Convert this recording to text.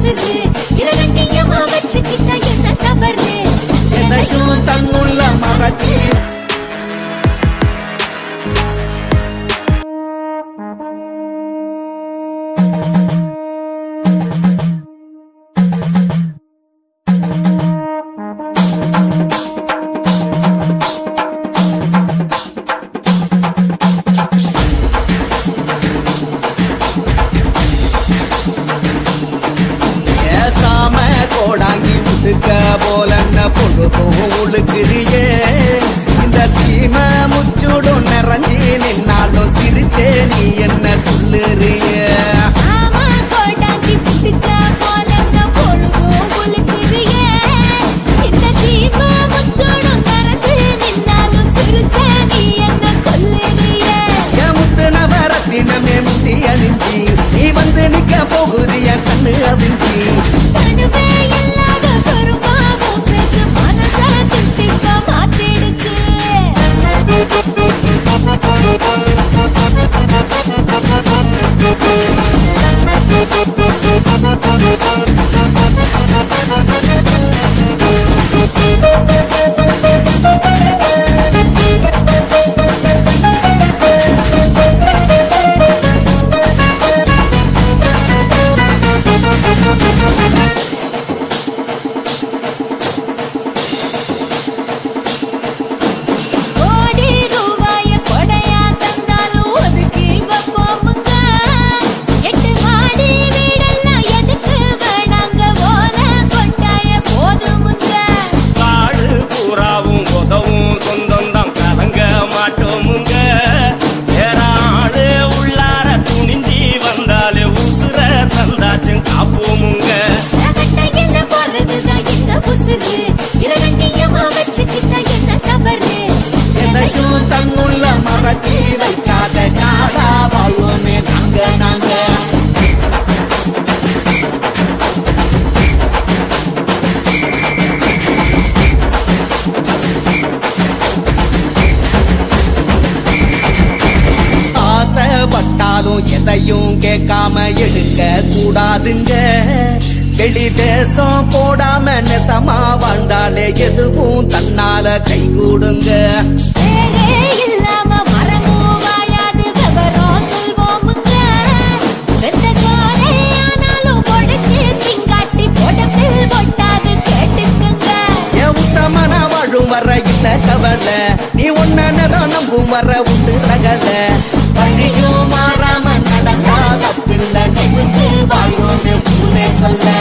புசுது இரகட்டியமா வச்சுக்கிட்ட என்ன தவறு எதையும் தன்னுள்ள மறைச்சி கோடாங்கி உடுக்க போலன்ன பொழுதும் உழுக்குறியே இந்த சீம முச்சுடும் நிறைஞ்சி நின்னாலும் சிரிச்சே நீ என்ன துள்ளுறிய கோடாங்கி உடுக்க போலன்ன பொழுதும் உழுக்குறியே இந்த சீம முச்சுடும் நிறைஞ்சி நின்னாலும் சிரிச்சே நீ என்ன கொல்லுறிய முத்து நவரத்தினமே முத்தி அணிஞ்சி நீ வந்து நிக்க போகுதிய கண்ணு அவிஞ்சி எதையும் தன்னுள்ள மறைச்சி வைக்காத காடா வாழ்வோமே நாங்க ஆசைப்பட்டாலும் எதையும் கேட்காம எடுக்க கூடாதுங்க வெளி தேசம் போடாம நெசமா வாழ்ந்தாலே எதுவும் தன்னால கை கூடுங்க இல்லாம மரமும் வாழாது விவரம் சொல்வோமுங்க வெந்த சோரையானாலும் பொடிச்சு திங்காட்டி போடத்தில் பொட்டாது கேட்டுக்குங்க என் உத்தமன வாழும் வர இல்ல கவலை நீ ஒன்னதான் நம்பும் வர உண்டு ரகல பணியும் மாறாம நடந்தா தப்பில்ல நிமித்து வாழ்வோம் சொல்ல